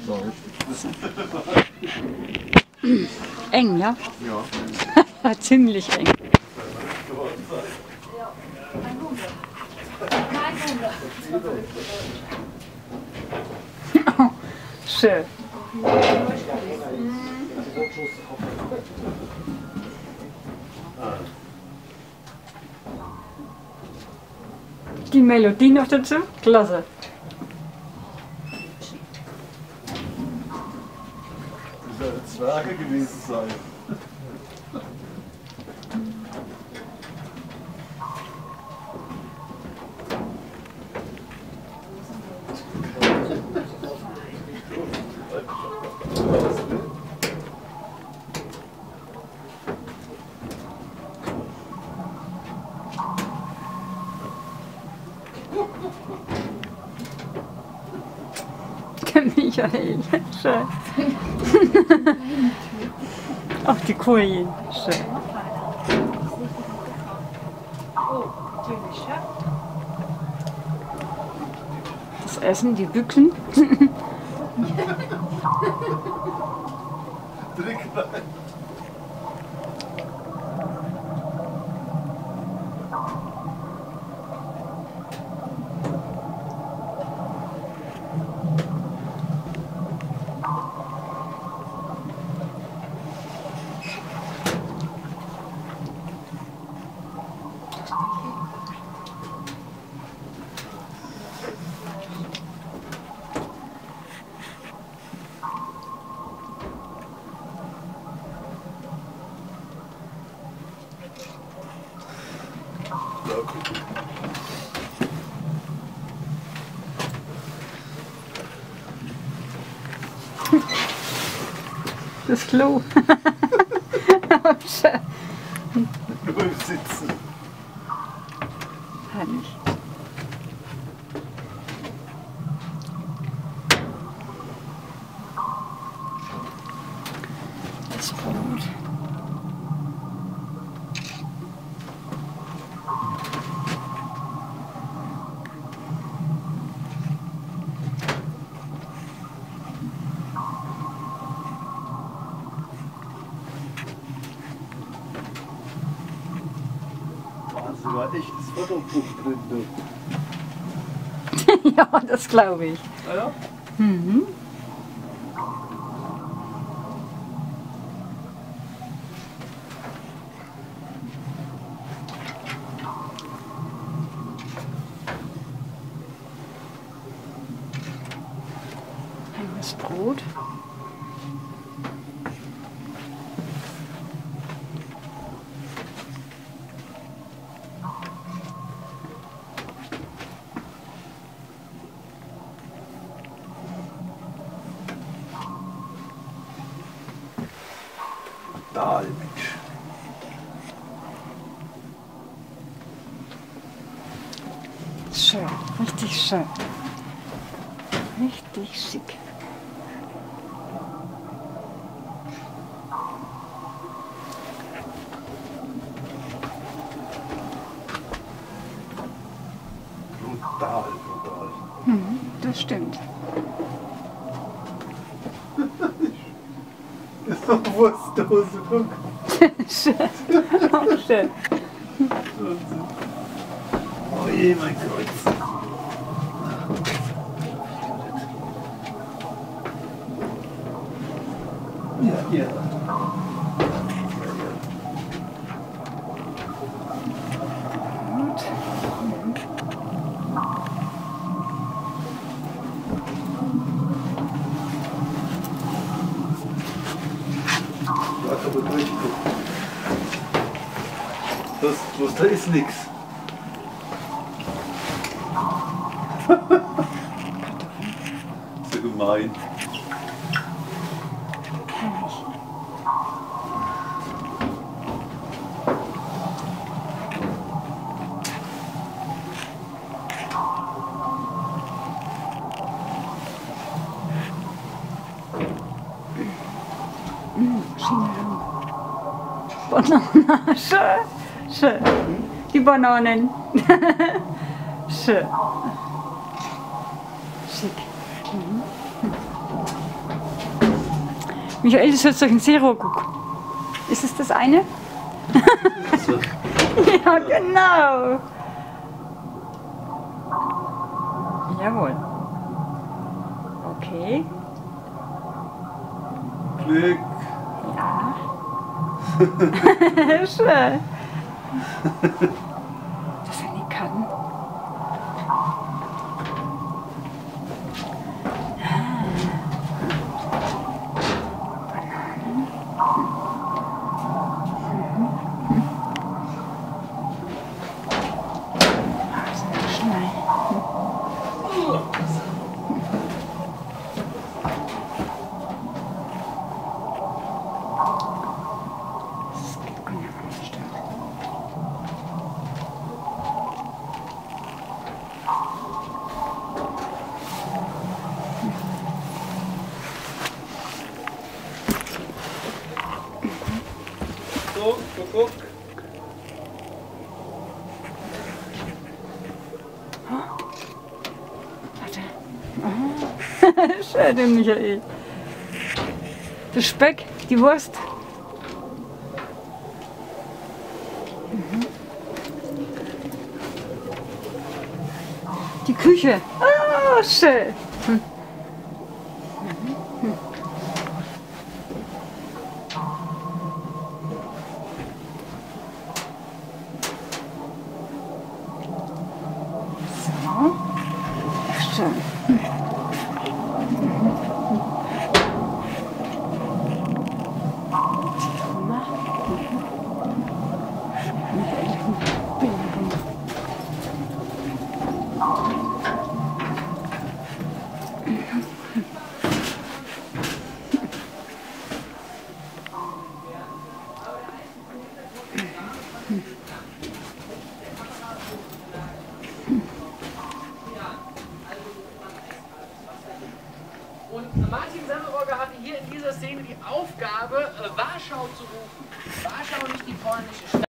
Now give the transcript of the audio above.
So, richtig. Eng, ja? Ja. Ziemlich eng. Schön. Die Melodie noch dazu? Klasse. Das soll Zwerge gewesen sein. Der Michael, schön. Auch die Kojen, schön. Das Essen, die Büchsen. Tricklein. Das Klo. Schön. Nur im Sitzen. Herrlich. Das Brot. Da war echtes Fotobuch drin. Du. Ja, das glaube ich. Ah ja? Mhm. Das Brot. Da, Mensch. Schön, richtig schön. Richtig schick. Brutal, brutal. Das stimmt. Das ist doch Wurstdose, guck. Schön. Auch schön. Oh je, mein Kreuz. Ja, hier. Gut. Du hast aber durchgeguckt. Bloß da ist nix. So gemein. Herrlich. Schinken. Bananen. Schön. Schön. Die Bananen. Schön. Schick. Mhm. Michael, das hört sich ein Seerohrguck. Ist es das eine? So. Ja, genau. Jawohl. Okay. Glück. Ja. Schön. Das er nicht kann. So, guck. Schön, der Michael. Der Speck, die Wurst. Die Küche. Ah, schön. So. Schön. Und Martin Semmelrogge hatte hier in dieser Szene die Aufgabe, Warschau zu rufen. Warschau, nicht die polnische Stadt.